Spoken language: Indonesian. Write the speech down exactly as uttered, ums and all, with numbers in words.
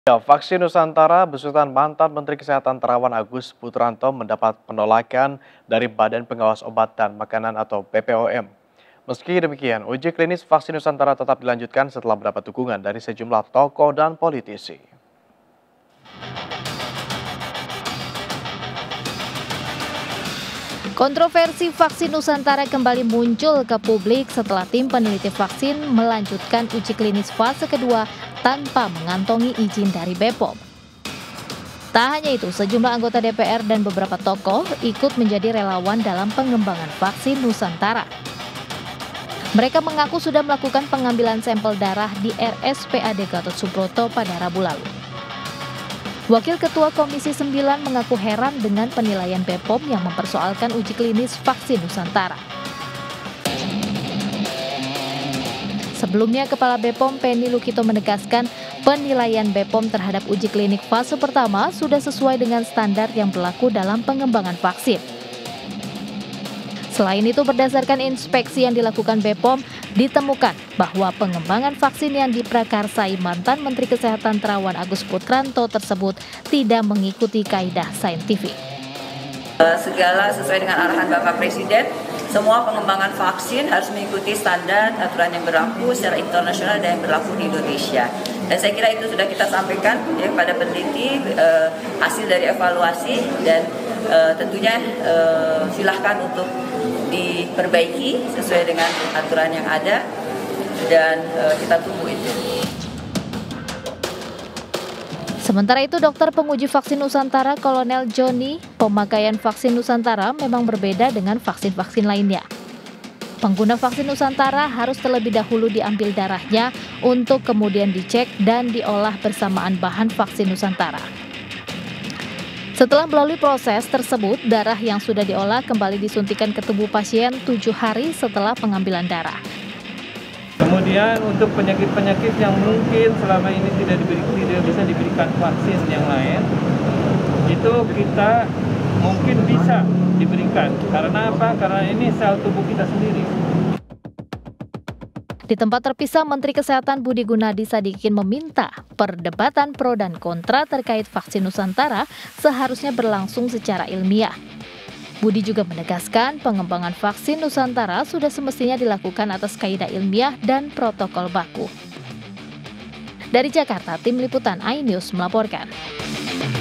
Ya, vaksin Nusantara besutan mantan Menteri Kesehatan Terawan Agus Putranto mendapat penolakan dari Badan Pengawas Obat dan Makanan atau B P O M. Meski demikian, uji klinis vaksin Nusantara tetap dilanjutkan setelah mendapat dukungan dari sejumlah tokoh dan politisi. Kontroversi vaksin Nusantara kembali muncul ke publik setelah tim peneliti vaksin melanjutkan uji klinis fase kedua tanpa mengantongi izin dari B P O M. Tak hanya itu, sejumlah anggota D P R dan beberapa tokoh ikut menjadi relawan dalam pengembangan vaksin Nusantara. Mereka mengaku sudah melakukan pengambilan sampel darah di R S P A D Gatot Subroto pada Rabu lalu. Wakil Ketua Komisi sembilan mengaku heran dengan penilaian B P O M yang mempersoalkan uji klinis vaksin Nusantara. Sebelumnya, Kepala B P O M Penny Lukito menegaskan penilaian B P O M terhadap uji klinik fase pertama sudah sesuai dengan standar yang berlaku dalam pengembangan vaksin. Selain itu, berdasarkan inspeksi yang dilakukan B P O M, ditemukan bahwa pengembangan vaksin yang diprakarsai mantan Menteri Kesehatan Terawan Agus Putranto tersebut tidak mengikuti kaidah saintifik. Segala sesuai dengan arahan Bapak Presiden, semua pengembangan vaksin harus mengikuti standar aturan yang berlaku secara internasional dan yang berlaku di Indonesia. Dan saya kira itu sudah kita sampaikan ya, pada peneliti eh, hasil dari evaluasi dan eh, tentunya eh, silahkan untuk diperbaiki sesuai dengan aturan yang ada dan uh, kita tunggu itu. Sementara itu, dokter penguji vaksin Nusantara Kolonel Joni, pemakaian vaksin Nusantara memang berbeda dengan vaksin-vaksin lainnya. Pengguna vaksin Nusantara harus terlebih dahulu diambil darahnya untuk kemudian dicek dan diolah bersamaan bahan vaksin Nusantara. Setelah melalui proses tersebut, darah yang sudah diolah kembali disuntikan ke tubuh pasien tujuh hari setelah pengambilan darah. Kemudian untuk penyakit-penyakit yang mungkin selama ini tidak diberi, tidak bisa diberikan vaksin yang lain, itu kita mungkin bisa diberikan. Karena apa? Karena ini sel tubuh kita sendiri. Di tempat terpisah, Menteri Kesehatan Budi Gunadi Sadikin meminta perdebatan pro dan kontra terkait vaksin Nusantara seharusnya berlangsung secara ilmiah. Budi juga menegaskan pengembangan vaksin Nusantara sudah semestinya dilakukan atas kaidah ilmiah dan protokol baku. Dari Jakarta, tim liputan iNews melaporkan.